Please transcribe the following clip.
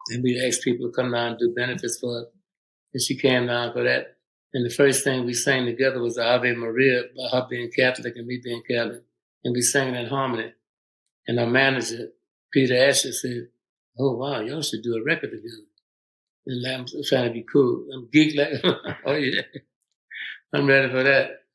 And we asked people to come down and do benefits for her. And she came down for that. And the first thing we sang together was the Ave Maria, by her being Catholic and me being Catholic. And we sang it in harmony. And our manager, Peter Asher, said, "Oh, wow, y'all should do a record together." And I'm trying to be cool. I'm geek like, oh, yeah. I'm ready for that.